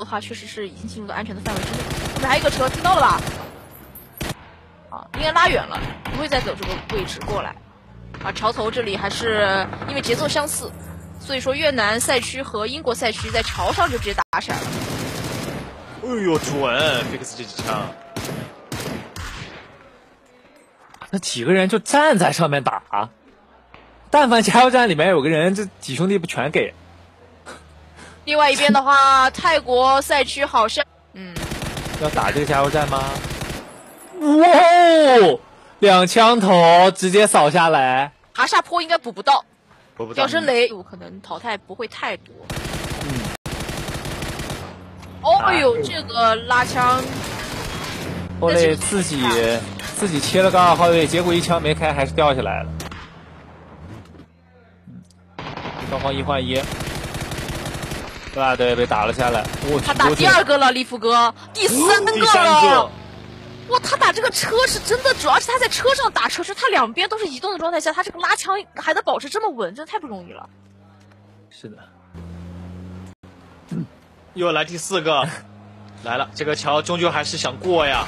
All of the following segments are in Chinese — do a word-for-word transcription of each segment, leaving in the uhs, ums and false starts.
的话，确实是已经进入到安全的范围之内。后面还有一个车，听到了吧？啊，应该拉远了，不会再走这个位置过来。啊，桥头这里还是因为节奏相似，所以说越南赛区和英国赛区在桥上就直接打起来了。 哎呦，准！菲克斯这支枪， 那几个人就站在上面打，但凡加油站里面有个人，这几兄弟不全给。 另外一边的话，泰国赛区好像，嗯， 要打这个加油站吗？哇，两枪头直接扫下来， 爬下坡应该补不到， 补不到。 掉身雷可能淘汰不会太多。 嗯。 哦呦，这个拉枪， 后来自己自己切了个二号位，结果一枪没开，还是掉下来了。双方一换一。布拉德也被打了下来，哇！ 他打第二个了，利夫哥，第三个了。 第三个， 哇，他打这个车是真的主要是他在车上打车，是他两边都是移动的状态下，他这个拉枪还能保持这么稳，真的太不容易了。 是的， 嗯、又来第四个，来了，这个桥终究还是想过呀。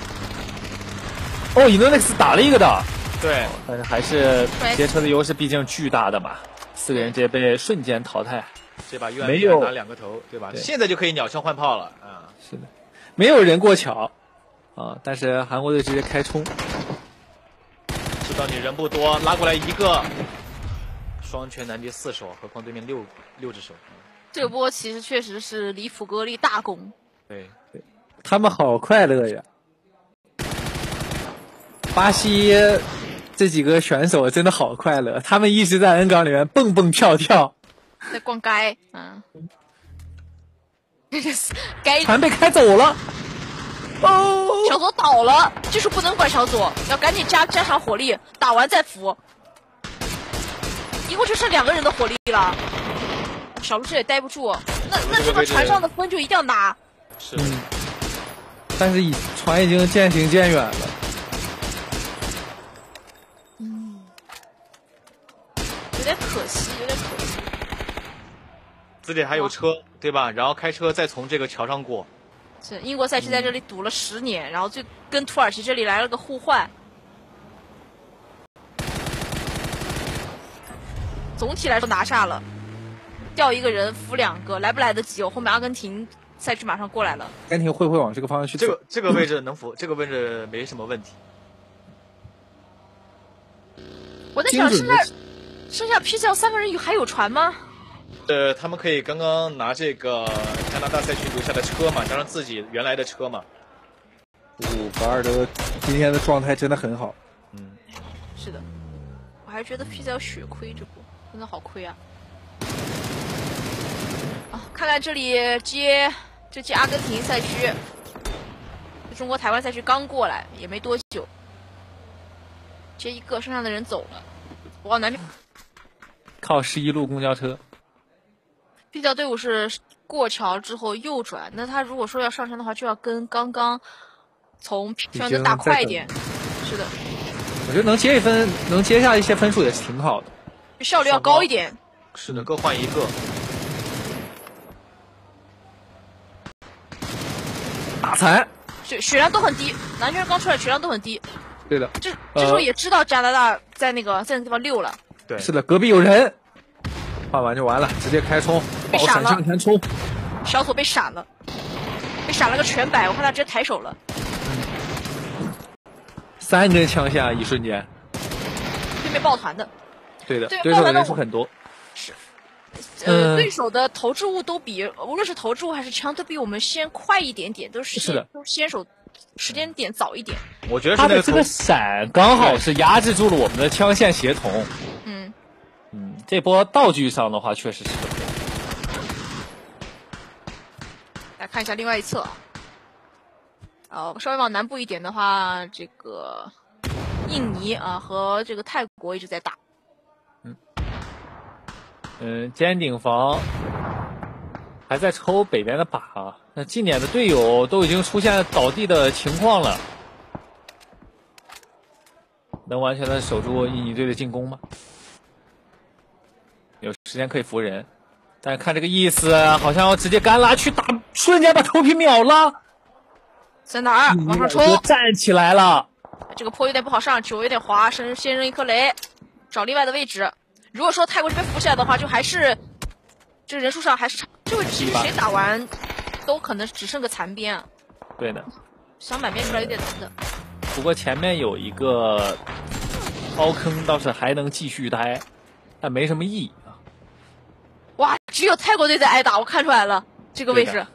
哦，伊诺内克斯打了一个的， 对， 但是还是街车的优势毕竟巨大的嘛，四个人直接被瞬间淘汰。 这把越没有拿两个头，对吧？对，现在就可以鸟枪换炮了啊！ 是的，没有人过桥啊，但是韩国队直接开冲， 知道你人不多，拉过来一个，双拳难敌四手，何况对面六六只手。 这个波其实确实是离福格立大功。 对对， 他们好快乐呀！巴西这几个选手真的好快乐，他们一直在 N 港里面蹦蹦跳跳。 在逛街，嗯，该船被开走了，哦， 小左倒了，就是不能管小左，要赶紧加加强火力，打完再扶。一共就剩两个人的火力了，小鹿这也待不住，那那这个船上的分就一定要拿。 是， 嗯，但是船已经渐行渐远了。 嗯，有点可惜，有点可惜。 自己还有车，对吧？然后开车再从这个桥上过。 是英国赛区在这里堵了十年，嗯、然后就跟土耳其这里来了个互换。总体来说拿下了，掉一个人扶两个，来不来得及？我后面阿根廷赛区马上过来了。 阿根廷会不会往这个方向去走？ 这个这个位置能扶，这个位置没什么问题。 我在想，现在剩下 P 教三个人有还有船吗？ 呃，他们可以刚刚拿这个加拿大赛区留下的车嘛，加上自己原来的车嘛。 哦，巴尔德今天的状态真的很好。 嗯， 是的，我还觉得 P 教血亏这波，真的好亏啊！啊，看看这里接这届阿根廷赛区，中国台湾赛区刚过来也没多久，接一个，剩下的人走了。哇，南边靠十一路公交车。 P 教队伍是过桥之后右转，那他如果说要上山的话，就要跟刚刚从平的打快一点。是的， 我觉得能接一分，能接下一些分数也是挺好的， 效率要高一点。 是的，各换一个。 打残， 血血量都很低，南军刚出来血量都很低。 对的， 这这时候也知道加拿大在那个在那个地方溜了。 对， 是的，隔壁有人。换完就完了，直接开冲，爆闪向前冲。 小左被闪了，被闪了个全白，我看他直接抬手了。 嗯、三根枪下，一瞬间。 对面抱团的。 对的， 对对手的人数很多。 是。呃，嗯、对手的投掷物都比，无论是投掷物还是枪，都比我们先快一点点，都是是的， 都先手时间点早一点。 我觉得是他的这个闪刚好是压制住了我们的枪线协同。 嗯。 嗯，这波道具上的话，确实是。 来看一下另外一侧啊，呃，稍微往南部一点的话，这个印尼啊和这个泰国一直在打。 嗯嗯，尖顶房还在抽北边的靶啊，那近点的队友都已经出现倒地的情况了，能完全的守住印尼队的进攻吗？有时间可以扶人， 但看这个意思，好像要直接干拉去打，瞬间把头皮秒了。 在哪儿？往上冲！ 站起来了。 这个坡有点不好上，球有点滑，先先扔一颗雷，找另外的位置。如果说泰国这边浮起来的话，就还是这人数上还是差。这位置其实谁打完都可能只剩个残边啊。 对的， 想满边出来有点难的。 不过前面有一个凹坑，倒是还能继续待，但没什么意义啊。 哇，只有泰国队在挨打，我看出来了这个位置。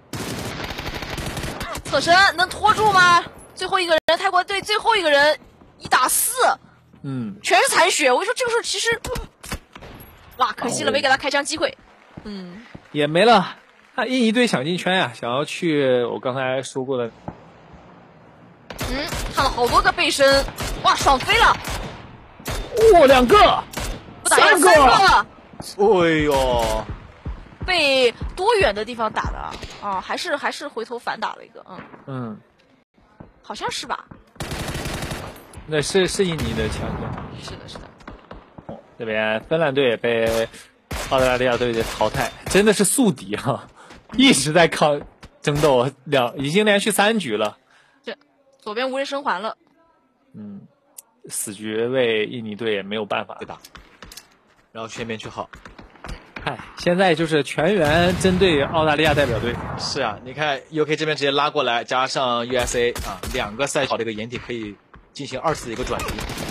侧身能拖住吗？最后一个人，泰国队最后一个人一打四， 嗯， 全是残血。我跟你说，这个时候其实，哇，可惜了，没给他开枪机会。嗯， 也没了。他印尼队想进圈呀、啊，想要去我刚才说过的。 嗯，看了好多个背身，哇，爽飞了！ 哇、哦，两个， 三个，三个， 哎呦！ 被多远的地方打的啊？啊，还是还是回头反打了一个，嗯嗯， 好像是吧？ 那是是印尼的强队。 是的，是的。 哦，这边芬兰队也被澳大利亚队的淘汰，真的是宿敌啊！一直在抗争斗，两已经连续三局了。 这左边无人生还了。 嗯，死局为印尼队也没有办法对打，然后全面去好。 哎，现在就是全员针对澳大利亚代表队。 是啊，你看 U K 这边直接拉过来，加上 U S A 啊，两个赛好的一个掩体可以进行二次的一个转移。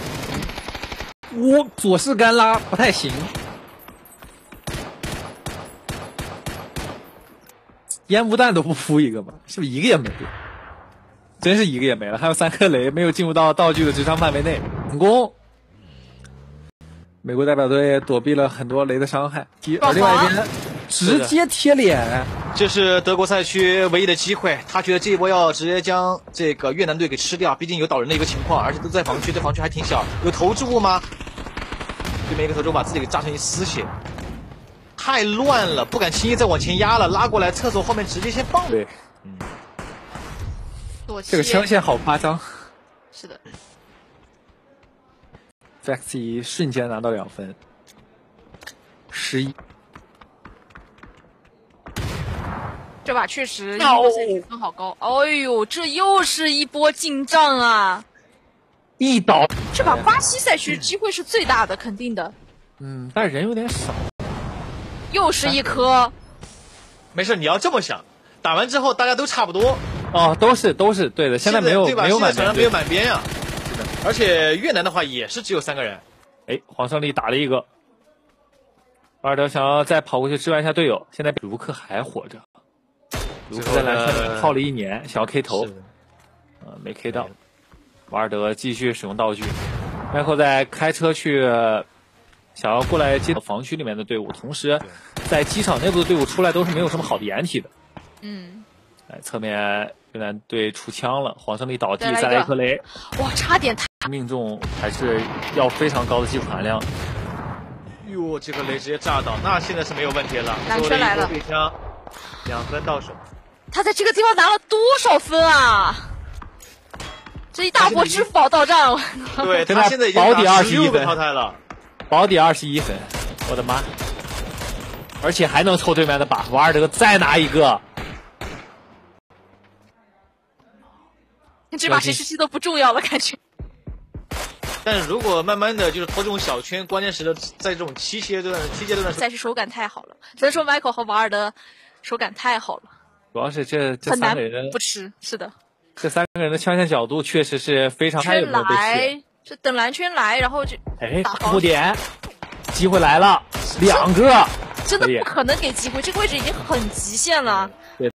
我左式干拉不太行，烟雾弹都不敷一个吗？是不是一个也没了？真是一个也没了，还有三颗雷没有进入到道具的智商范围内，成功。美国代表队躲避了很多雷的伤害，而另外一边直接贴脸， 这是德国赛区唯一的机会。他觉得这一波要直接将这个越南队给吃掉，毕竟有倒人的一个情况，而且都在防区，这防区还挺小。有投掷物吗？对面一个投掷物把自己给炸成一丝血，太乱了，不敢轻易再往前压了，拉过来厕所后面直接先放。 对， 嗯， 这个枪线好夸张。 是的。 Faxi 瞬间拿到两分，十一。 这把确实英国赛区分好高。哎呦，这又是一波进账啊！ 一倒。 这把巴西赛区机会是最大的，肯定的。 嗯，但是人有点少。 又是一颗。 没事，你要这么想，打完之后大家都差不多。 哦，都是都是对的，现在没有没有满边， 没有满边呀。而且越南的话也是只有三个人。 哎，黄胜利打了一个，瓦尔德想要再跑过去支援一下队友，现在卢克还活着，卢克在蓝圈里泡了一年，想要 K 头，呃，没 K 到。瓦尔德继续使用道具，然后再开车去，想要过来接防区里面的队伍，同时在机场内部的队伍出来都是没有什么好的掩体的。 嗯， 哎，侧面越南队出枪了，黄胜利倒地，再来一颗雷， 哇，差点命中还是要非常高的技术含量。 哟，这个雷直接炸倒，那现在是没有问题了。 蓝圈来了， 对枪，两分到手。 他在这个地方拿了多少分啊？这一大波支付宝到账。 对，他现在已经保底二十一分淘汰了， 保底二十一分，我的妈！而且还能抽对面的把，瓦尔德再拿一个。 这把谁吃鸡都不重要了，感觉。 但是如果慢慢的就是拖这种小圈，关键时刻在这种七阶段、七阶段的赛事手感太好了，只能说 Michael 和瓦尔德手感太好了。 主要是这这三个人不吃，是的。 这三个人的枪线角度确实是非常。 圈来，这等蓝圈来，然后就哎打不点，机会来了，两个， 真的不可能给机会，这个位置已经很极限了。 对。